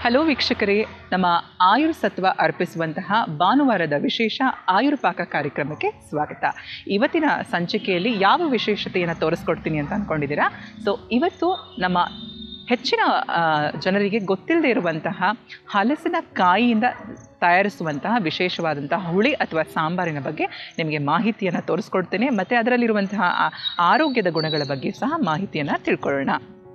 Hello ವೀಕ್ಷಕರೇ, ನಮ್ಮ ಆಯುರ್ ಸತ್ವ ಅರ್ಪಿಸುವಂತಹ ಭಾನುವಾರದ ವಿಶೇಷ ಆಯುರ್ಪಾಕ ಕಾರ್ಯಕ್ರಮಕ್ಕೆ ಸ್ವಾಗತ. ಇವತ್ತಿನ ಸಂಚಿಕೆಯಲ್ಲಿ ಯಾವ ವಿಶೇಷತೆಯನ್ನು ತೋರಿಸ್ಕೊಡ್ತೀನಿ ಅಂತ ಅಂದ್ಕೊಂಡಿದ್ದೀರಾ? ಸೊ ಇವತ್ತು ನಮ್ಮ ಹೆಚ್ಚಿನ ಜನರಿಗೆ ಗೊತ್ತಿಲ್ಲದೆ ಇರುವಂತಹ ಹಲಸಿನ ಕಾಯಿಯಿಂದ ತಯಾರಿಸುವಂತಹ ವಿಶೇಷವಾದಂತಹ ಹುಳಿ ಅಥವಾ ಸಾಂಬಾರಿನ ಬಗ್ಗೆ ನಿಮಗೆ ಮಾಹಿತಿಯನ್ನು ತೋರಿಸ್ಕೊಡ್ತೇನೆ. ಮತ್ತು ಅದರಲ್ಲಿರುವಂತಹ ಆರೋಗ್ಯದ ಗುಣಗಳ ಬಗ್ಗೆ ಸಹ ಮಾಹಿತಿಯನ್ನು ತಿಳ್ಕೊಳ್ಳೋಣ.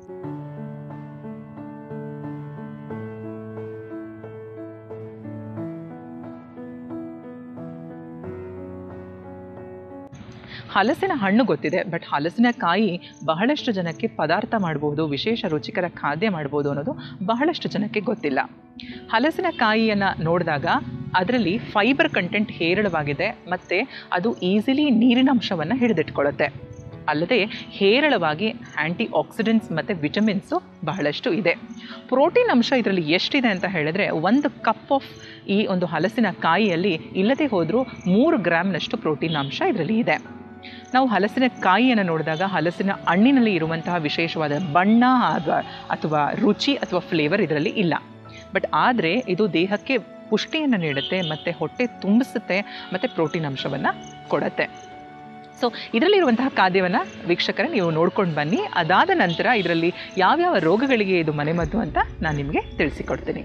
ಹಲಸಿನ ಹಣ್ಣು ಗೊತ್ತಿದೆ, ಬಟ್ ಹಲಸಿನಕಾಯಿ ಬಹಳಷ್ಟು ಜನಕ್ಕೆ ಪದಾರ್ಥ ಮಾಡ್ಬೋದು, ವಿಶೇಷ ರುಚಿಕರ ಖಾದ್ಯ ಮಾಡ್ಬೋದು ಅನ್ನೋದು ಬಹಳಷ್ಟು ಜನಕ್ಕೆ ಗೊತ್ತಿಲ್ಲ. ಹಲಸಿನಕಾಯಿಯನ್ನು ನೋಡಿದಾಗ ಅದರಲ್ಲಿ ಫೈಬರ್ ಕಂಟೆಂಟ್ ಹೇರಳವಾಗಿದೆ ಮತ್ತು ಅದು ಈಸಿಲಿ ನೀರಿನ ಅಂಶವನ್ನು ಹಿಡಿದಿಟ್ಕೊಳ್ಳುತ್ತೆ. ಅಲ್ಲದೆ ಹೇರಳವಾಗಿ ಆ್ಯಂಟಿ ಆಕ್ಸಿಡೆಂಟ್ಸ್ ಮತ್ತು ವಿಟಮಿನ್ಸು ಬಹಳಷ್ಟು ಇದೆ. ಪ್ರೋಟೀನ್ ಅಂಶ ಇದರಲ್ಲಿ ಎಷ್ಟಿದೆ ಅಂತ ಹೇಳಿದ್ರೆ, 1 ಕಪ್ ಆಫ್ ಈ ಒಂದು ಹಲಸಿನ ಕಾಯಿಯಲ್ಲಿ ಇಲ್ಲದೆ ಹೋದರೂ 3 ಗ್ರಾಮ್ನಷ್ಟು ಪ್ರೋಟೀನ್ ಅಂಶ ಇದರಲ್ಲಿ ಇದೆ. ನಾವು ಹಲಸಿನ ಕಾಯಿಯನ್ನು ನೋಡಿದಾಗ ಹಲಸಿನ ಹಣ್ಣಿನಲ್ಲಿ ಇರುವಂತಹ ವಿಶೇಷವಾದ ಬಣ್ಣ ಅಥವಾ ರುಚಿ ಅಥವಾ ಫ್ಲೇವರ್ ಇದರಲ್ಲಿ ಇಲ್ಲ. ಬಟ್ ಆದರೆ ಇದು ದೇಹಕ್ಕೆ ಪುಷ್ಟಿಯನ್ನು ನೀಡುತ್ತೆ ಮತ್ತು ಹೊಟ್ಟೆ ತುಂಬಿಸುತ್ತೆ ಮತ್ತು ಪ್ರೋಟೀನ್ ಅಂಶವನ್ನು ಕೊಡುತ್ತೆ. ಸೊ ಇದರಲ್ಲಿರುವಂತಹ ಖಾದ್ಯವನ್ನು ವೀಕ್ಷಕರೇ ನೀವು ನೋಡ್ಕೊಂಡು ಬನ್ನಿ. ಅದಾದ ನಂತರ ಇದರಲ್ಲಿ ಯಾವ್ಯಾವ ರೋಗಗಳಿಗೆ ಇದು ಮನೆಮದ್ದು ಅಂತ ನಾನು ನಿಮಗೆ ತಿಳಿಸಿಕೊಡ್ತೀನಿ.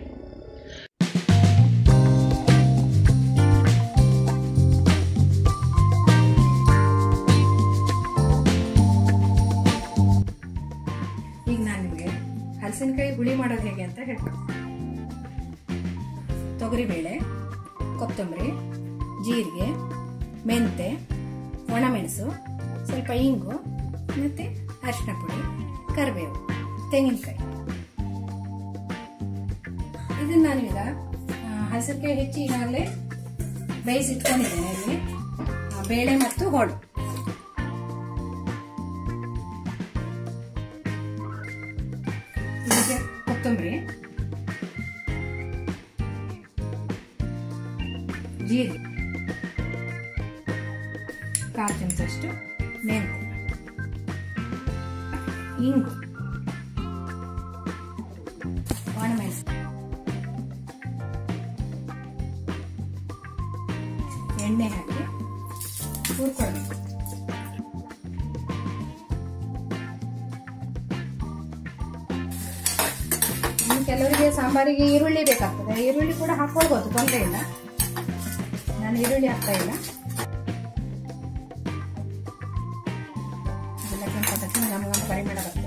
ಹಲಸಿನಕಾಯಿ ಹುಳಿ ಮಾಡೋದು ಹೇಗೆ ಅಂತ ಹೇಳ್ಕೊಡ್ತೀನಿ. ತೊಗರಿಬೇಳೆ, ಕೊತ್ತಂಬರಿ, ಜೀರಿಗೆ, ಮೆಂತೆ, ಒಣಮೆಣಸು, ಸ್ವಲ್ಪ ಇಂಗು ಮತ್ತು ಅರಿಶಿನ ಪುಡಿ, ಕರಿಬೇವು, ತೆಂಗಿನಕಾಯಿ. ಇದನ್ನ ನಾನೀಗ ಹಲಸಿನಕಾಯಿ ಹೆಚ್ಚಿ ಈಗಾಗಲೇ ಬೇಯಿಸಿಟ್ಕೊಂಡಿದ್ದೇನೆ. ಇಲ್ಲಿ ಬೇಳೆ ಮತ್ತು ಹೋಳು. ಕೊತ್ತಂಬರಿ, ಜೀರಿಗೆ, 1/4 ಚಮಚಷ್ಟು ಮೆಂತೆ, ಇಂಗು, ಒಣಮೆಣಸು, ಎಣ್ಣೆ ಹಾಕಿ ಹುರ್ಕೊಳ್ಬೇಕು. ಕೆಲವರಿಗೆ ಸಾಂಬಾರಿಗೆ ಈರುಳ್ಳಿ ಬೇಕಾಗ್ತದೆ, ಈರುಳ್ಳಿ ಕೂಡ ಹಾಕೊಳ್ಬಹುದು, ತೊಂದರೆ ಇಲ್ಲ. ನಾನು ಈರುಳ್ಳಿ ಹಾಕ್ತಾ ಇಲ್ಲ. ಅದೆಲ್ಲ ಕೆಂಪು ತಕ್ಷಣ ನಮಗೊಂದು ಪರಿಮಳ ಬರ್ತದೆ.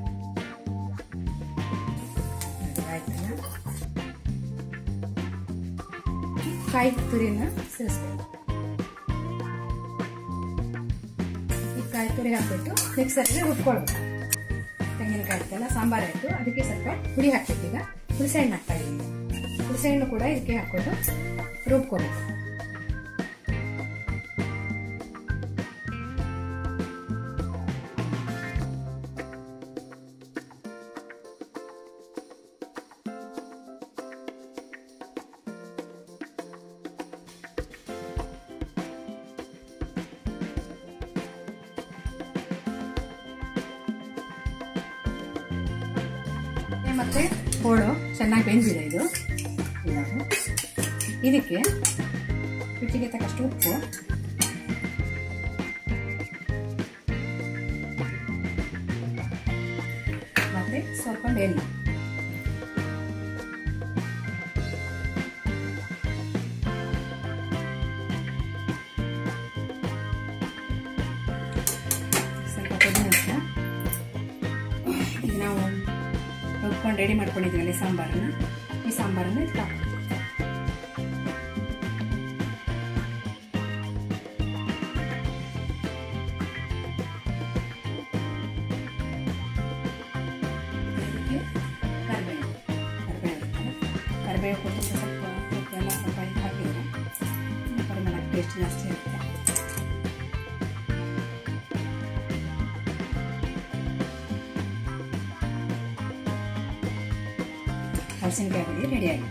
ಆಯ್ತಲ್ಲ, ಕಾಯಿ ತುರಿನ ಸೇರಿಸ್ಬೇಕು. ಈ ಕಾಯಿ ತುರಿ ಹಾಕ್ಬಿಟ್ಟು ಮಿಕ್ಸರ್ಗೆ ರುಬ್ಕೊಳ್ಬೇಕು. ತೆಂಗಿನಕಾಯಿ ಹಾಕ್ತಲ್ಲ, ಸಾಂಬಾರು ಆಯಿತು, ಅದಕ್ಕೆ ಸ್ವಲ್ಪ ಹುಳಿ ಹಾಕ್ಬೇಕು. ಈಗ ಹುಣಸೆಹಣ್ಣು ಹಾಕ್ತಾ ಇದ್ದೀನಿ. ಹುಣಸೆಹಣ್ಣು ಕೂಡ ಇದಕ್ಕೆ ಹಾಕ್ಕೊಂಡು ರುಬ್ಕೊಬೇಕು. ಮತ್ತೆ ಹೋಳು ಚೆನ್ನಾಗಿ ಬೆಂದಿದೆ. ಇದು ಇದಕ್ಕೆ ರುಚಿಗೆ ತಕ್ಕಷ್ಟು ಉಪ್ಪು, ಮತ್ತೆ ಸ್ವಲ್ಪ ಬೆಲ್ಲ, ಸ್ವಲ್ಪ ಪುದೀನ. ಈಗ ನಾವು ರುಬ್ಕೊಂಡು ರೆಡಿ ಮಾಡ್ಕೊಂಡಿದ್ದೀವಲ್ಲ ಸಾಂಬಾರನ್ನ, ಈ ಸಾಂಬಾರನ್ನ ಇದಕ್ಕೆ ಹಾಕ್ತೀವಿ. ಕರಿಬೇವು ಕೊಟ್ಟು ಸ್ವಲ್ಪ ಉಪ್ಪೆಲ್ಲ ಸ್ವಲ್ಪ ಹಾಕಿದರೆ ಪರಿಮಳ ಟೇಸ್ಟ್ ಜಾಸ್ತಿ ಇರುತ್ತೆ. ಹಲಸಿನಕಾಯಿ ಹುಳಿ ರೆಡಿಯಾಗಿದೆ.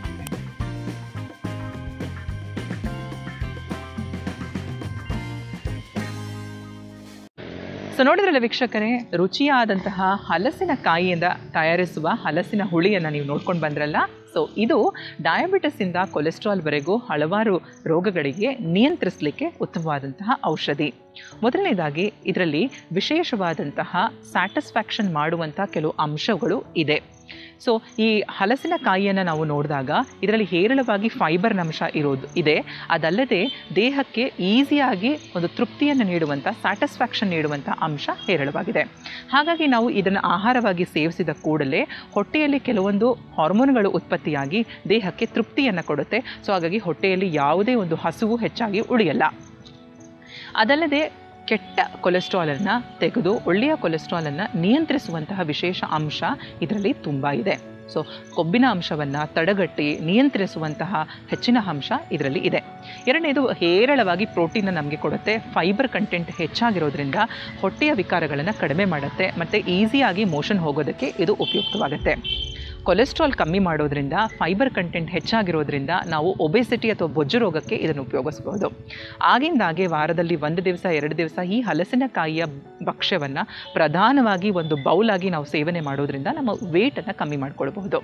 ಸೊ ನೋಡಿದ್ರಲ್ಲ ವೀಕ್ಷಕರೇ, ರುಚಿಯಾದಂತಹ ಹಲಸಿನ ಕಾಯಿಯಿಂದ ತಯಾರಿಸುವ ಹಲಸಿನ ಹುಳಿಯನ್ನು ನೀವು ನೋಡ್ಕೊಂಡು ಬಂದ್ರಲ್ಲ. ಸೊ ಇದು ಡಯಾಬಿಟಿಸಿಂದ ಕೊಲೆಸ್ಟ್ರಾಲ್ವರೆಗೂ ಹಲವಾರು ರೋಗಗಳಿಗೆ ನಿಯಂತ್ರಿಸಲಿಕ್ಕೆ ಉತ್ತಮವಾದಂತಹ ಔಷಧಿ. ಮೊದಲನೇದಾಗಿ ಇದರಲ್ಲಿ ವಿಶೇಷವಾದಂತಹ ಸ್ಯಾಟಿಸ್ಫ್ಯಾಕ್ಷನ್ ಮಾಡುವಂಥ ಕೆಲವು ಅಂಶಗಳು ಇದೆ. ಸೊ ಈ ಹಲಸಿನ ಕಾಯಿಯನ್ನು ನಾವು ನೋಡಿದಾಗ ಇದರಲ್ಲಿ ಹೇರಳವಾಗಿ ಫೈಬರ್ನ ಅಂಶ ಇದೆ. ಅದಲ್ಲದೆ ದೇಹಕ್ಕೆ ಈಸಿಯಾಗಿ ಒಂದು ತೃಪ್ತಿಯನ್ನು ನೀಡುವಂಥ, ಸ್ಯಾಟಿಸ್ಫ್ಯಾಕ್ಷನ್ ನೀಡುವಂಥ ಅಂಶ ಹೇರಳವಾಗಿದೆ. ಹಾಗಾಗಿ ನಾವು ಇದನ್ನು ಆಹಾರವಾಗಿ ಸೇವಿಸಿದ ಕೂಡಲೇ ಹೊಟ್ಟೆಯಲ್ಲಿ ಕೆಲವೊಂದು ಹಾರ್ಮೋನ್ಗಳು ಉತ್ಪತ್ತಿಯಾಗಿ ದೇಹಕ್ಕೆ ತೃಪ್ತಿಯನ್ನು ಕೊಡುತ್ತೆ. ಸೊ ಹಾಗಾಗಿ ಹೊಟ್ಟೆಯಲ್ಲಿ ಯಾವುದೇ ಒಂದು ಹಸಿವು ಹೆಚ್ಚಾಗಿ ಉಳಿಯಲ್ಲ. ಅದಲ್ಲದೆ ಕೆಟ್ಟ ಕೊಲೆಸ್ಟ್ರಾಲನ್ನು ತೆಗೆದು ಒಳ್ಳೆಯ ಕೊಲೆಸ್ಟ್ರಾಲನ್ನು ನಿಯಂತ್ರಿಸುವಂತಹ ವಿಶೇಷ ಅಂಶ ಇದರಲ್ಲಿ ತುಂಬ ಇದೆ. ಸೊ ಕೊಬ್ಬಿನ ಅಂಶವನ್ನು ತಡೆಗಟ್ಟಿ ನಿಯಂತ್ರಿಸುವಂತಹ ಹೆಚ್ಚಿನ ಅಂಶ ಇದರಲ್ಲಿ ಇದೆ. ಎರಡನೇದು ಹೇರಳವಾಗಿ ಪ್ರೋಟೀನ್ ನಮಗೆ ಕೊಡುತ್ತೆ. ಫೈಬರ್ ಕಂಟೆಂಟ್ ಹೆಚ್ಚಾಗಿರೋದ್ರಿಂದ ಹೊಟ್ಟೆಯ ವಿಕಾರಗಳನ್ನು ಕಡಿಮೆ ಮಾಡುತ್ತೆ ಮತ್ತು ಈಸಿಯಾಗಿ ಮೋಷನ್ ಹೋಗೋದಕ್ಕೆ ಇದು ಉಪಯುಕ್ತವಾಗುತ್ತೆ. ಕೊಲೆಸ್ಟ್ರಾಲ್ ಕಮ್ಮಿ ಮಾಡೋದ್ರಿಂದ, ಫೈಬರ್ ಕಂಟೆಂಟ್ ಹೆಚ್ಚಾಗಿರೋದ್ರಿಂದ ನಾವು ಒಬೆಸಿಟಿ ಅಥವಾ ಬೊಜ್ಜು ರೋಗಕ್ಕೆ ಇದನ್ನು ಉಪಯೋಗಿಸ್ಬೋದು. ಆಗಿಂದಾಗೆ ವಾರದಲ್ಲಿ 1 ದಿವಸ 2 ದಿವಸ ಈ ಹಲಸಿನಕಾಯಿಯ ಭಕ್ಷ್ಯವನ್ನು ಪ್ರಧಾನವಾಗಿ ಒಂದು ಬೌಲಾಗಿ ನಾವು ಸೇವನೆ ಮಾಡೋದ್ರಿಂದ ನಮ್ಮ ವೇಟನ್ನು ಕಮ್ಮಿ ಮಾಡ್ಕೊಳ್ಬಹುದು.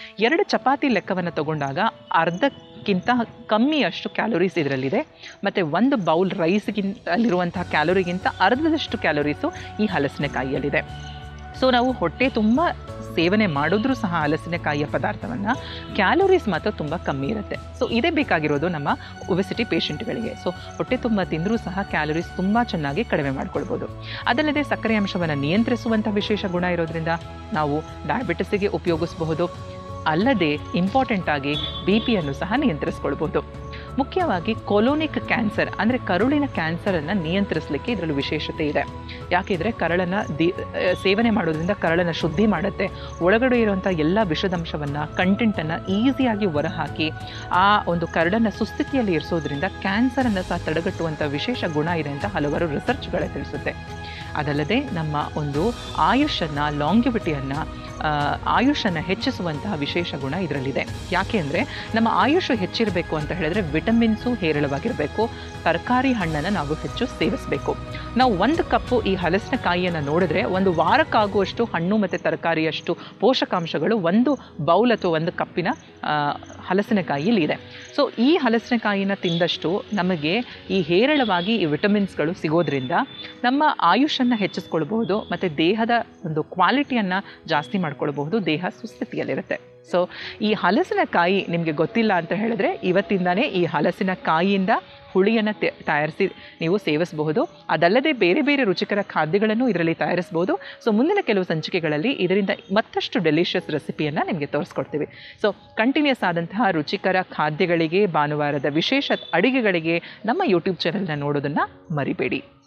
2 ಚಪಾತಿ ಲೆಕ್ಕವನ್ನು ತಗೊಂಡಾಗ ಅರ್ಧಕ್ಕಿಂತ ಕಮ್ಮಿಯಷ್ಟು ಕ್ಯಾಲೋರೀಸ್ ಇದರಲ್ಲಿದೆ. ಮತ್ತು 1 ಬೌಲ್ ರೈಸ್ಗಿಂತಲ್ಲಿರುವಂತಹ ಕ್ಯಾಲೋರಿಗಿಂತ ಅರ್ಧದಷ್ಟು ಕ್ಯಾಲೋರೀಸು ಈ ಹಲಸಿನಕಾಯಿಯಲ್ಲಿದೆ. ಸೊ ನಾವು ಹೊಟ್ಟೆ ತುಂಬ ಸೇವನೆ ಮಾಡಿದ್ರೂ ಸಹ ಹಲಸಿನಕಾಯಿಯ ಪದಾರ್ಥವನ್ನು ಕ್ಯಾಲೋರೀಸ್ ಮಾತ್ರ ತುಂಬ ಕಮ್ಮಿ ಇರುತ್ತೆ. ಸೊ ಇದೇ ಬೇಕಾಗಿರೋದು ನಮ್ಮ ಒಬೆಸಿಟಿ ಪೇಷಂಟ್ಗಳಿಗೆ. ಸೊ ಹೊಟ್ಟೆ ತುಂಬ ತಿಂದರೂ ಸಹ ಕ್ಯಾಲೋರೀಸ್ ತುಂಬ ಚೆನ್ನಾಗಿ ಕಡಿಮೆ ಮಾಡ್ಕೊಳ್ಬೋದು. ಅದಲ್ಲದೆ ಸಕ್ಕರೆ ಅಂಶವನ್ನು ನಿಯಂತ್ರಿಸುವಂಥ ವಿಶೇಷ ಗುಣ ಇರೋದ್ರಿಂದ ನಾವು ಡಯಾಬಿಟಿಸಿಗೆ ಉಪಯೋಗಿಸಬಹುದು. ಅಲ್ಲದೆ ಇಂಪಾರ್ಟೆಂಟಾಗಿ BP-ಯನ್ನು ಸಹ ನಿಯಂತ್ರಿಸ್ಕೊಳ್ಬೋದು. ಮುಖ್ಯವಾಗಿ ಕೊಲೋನಿಕ್ ಕ್ಯಾನ್ಸರ್ ಅಂದರೆ ಕರುಳಿನ ಕ್ಯಾನ್ಸರನ್ನು ನಿಯಂತ್ರಿಸಲಿಕ್ಕೆ ಇದರಲ್ಲಿ ವಿಶೇಷತೆ ಇದೆ. ಯಾಕೆಂದರೆ ಕರಳನ್ನು ಸೇವನೆ ಮಾಡೋದ್ರಿಂದ ಕರಳನ್ನು ಶುದ್ಧಿ ಮಾಡುತ್ತೆ. ಒಳಗಡೆ ಇರುವಂಥ ಎಲ್ಲ ವಿಷದಂಶವನ್ನು, ಕಂಟೆಂಟನ್ನು ಈಸಿಯಾಗಿ ಹೊರಹಾಕಿ ಆ ಒಂದು ಕರಳನ್ನು ಸುಸ್ಥಿತಿಯಲ್ಲಿ ಇರಿಸೋದ್ರಿಂದ ಕ್ಯಾನ್ಸರನ್ನು ಸಹ ತಡೆಗಟ್ಟುವಂಥ ವಿಶೇಷ ಗುಣ ಇದೆ ಅಂತ ಹಲವಾರು ರಿಸರ್ಚ್ಗಳೇ ತಿಳಿಸುತ್ತೆ. ಅದಲ್ಲದೆ ನಮ್ಮ ಒಂದು ಆಯುಷನ್ನು, ಲಾಂಗಿವಿಟಿಯನ್ನು, ಆಯುಷನ್ನು ಹೆಚ್ಚಿಸುವಂತಹ ವಿಶೇಷ ಗುಣ ಇದರಲ್ಲಿದೆ. ಯಾಕೆ ಅಂದರೆ ನಮ್ಮ ಆಯುಷು ಹೆಚ್ಚಿರಬೇಕು ಅಂತ ಹೇಳಿದ್ರೆ ವಿಟಮಿನ್ಸು ಹೇರಳವಾಗಿರಬೇಕು. ತರಕಾರಿ ಹಣ್ಣನ್ನು ನಾವು ಹೆಚ್ಚು ಸೇವಿಸಬೇಕು. ನಾವು 1 ಕಪ್ಪು ಈ ಹಲಸಿನಕಾಯಿಯನ್ನು ನೋಡಿದ್ರೆ 1 ವಾರಕ್ಕಾಗುವಷ್ಟು ಹಣ್ಣು ಮತ್ತು ತರಕಾರಿಯಷ್ಟು ಪೋಷಕಾಂಶಗಳು 1 ಬೌಲ್ ಅಥವಾ 1 ಕಪ್ಪಿನ ಹಲಸಿನಕಾಯಿಯಲ್ಲಿ ಇದೆ. ಸೊ ಈ ಹಲಸಿನಕಾಯಿನ ತಿಂದಷ್ಟು ನಮಗೆ ಈ ಹೇರಳವಾಗಿ ಈ ವಿಟಮಿನ್ಸ್ಗಳು ಸಿಗೋದ್ರಿಂದ ನಮ್ಮ ಆಯುಷನ್ನು ಹೆಚ್ಚಿಸ್ಕೊಳ್ಬಹುದು ಮತ್ತು ದೇಹದ ಒಂದು ಕ್ವಾಲಿಟಿಯನ್ನು ಜಾಸ್ತಿ ಮಾಡ್ಕೊಳ್ಬಹುದು. ದೇಹ ಸುಸ್ಥಿತಿಯಲ್ಲಿರುತ್ತೆ. ಸೊ ಈ ಹಲಸಿನಕಾಯಿ ನಿಮಗೆ ಗೊತ್ತಿಲ್ಲ ಅಂತ ಹೇಳಿದ್ರೆ ಇವತ್ತಿಂದಾನೇ ಈ ಹಲಸಿನಕಾಯಿಯಿಂದ ಹುಳಿಯನ್ನು ತಯಾರಿಸಿ ನೀವು ಸೇವಿಸಬಹುದು. ಅದಲ್ಲದೆ ಬೇರೆ ಬೇರೆ ರುಚಿಕರ ಖಾದ್ಯಗಳನ್ನು ಇದರಲ್ಲಿ ತಯಾರಿಸ್ಬೋದು. ಸೊ ಮುಂದಿನ ಕೆಲವು ಸಂಚಿಕೆಗಳಲ್ಲಿ ಇದರಿಂದ ಮತ್ತಷ್ಟು ಡೆಲಿಷಿಯಸ್ ರೆಸಿಪಿಯನ್ನು ನಿಮಗೆ ತೋರಿಸ್ಕೊಡ್ತೀವಿ. ಸೊ ಕಂಟಿನ್ಯೂಸ್ ಆದಂತಹ ರುಚಿಕರ ಖಾದ್ಯಗಳಿಗೆ, ಭಾನುವಾರದ ವಿಶೇಷ ಅಡುಗೆಗಳಿಗೆ ನಮ್ಮ ಯೂಟ್ಯೂಬ್ ಚಾನೆಲ್ನ ನೋಡೋದನ್ನು ಮರಿಬೇಡಿ.